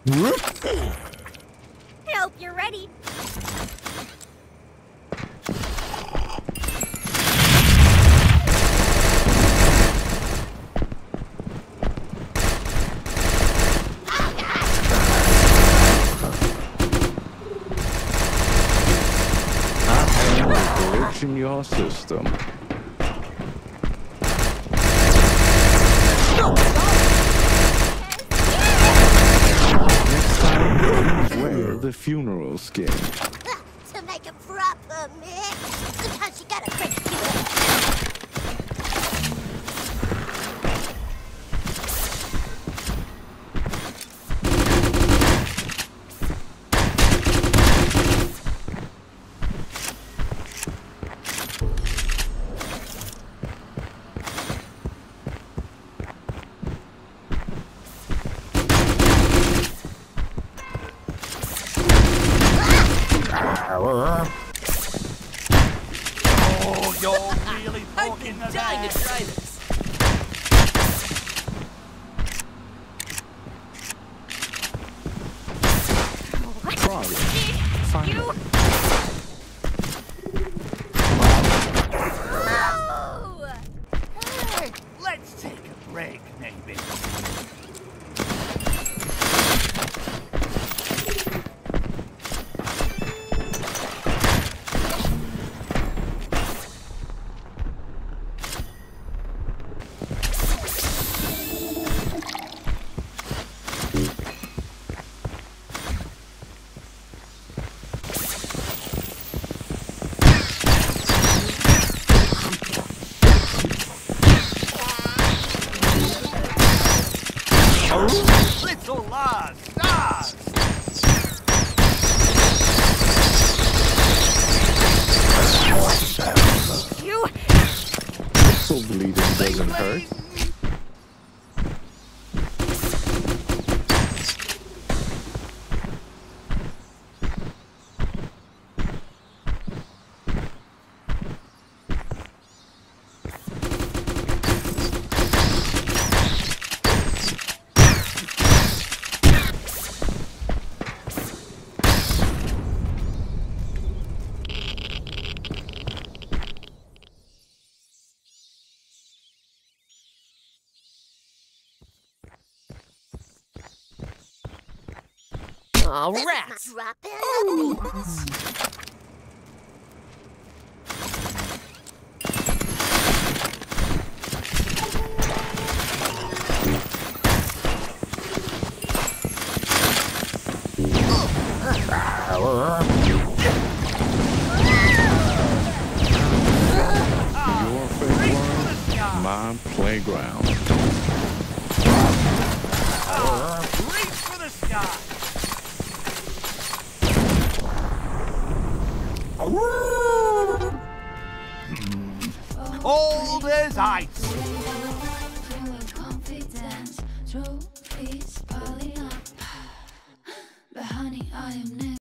Hope you're ready. Glitch in your system. Next time, wear the funeral skin. To make a proper mix, sometimes you gotta break it to it. Oh, you're really talking I'm dying to try this. Progress. Finally. Oh! Let's take a break, maybe. Little stars! You... So bleeding doesn't hurt. Aw, rats! Drop it. Your fake world, my playground. Reach for the sky! Cold as ice! Confidence, trophies piling up. But honey, I am next.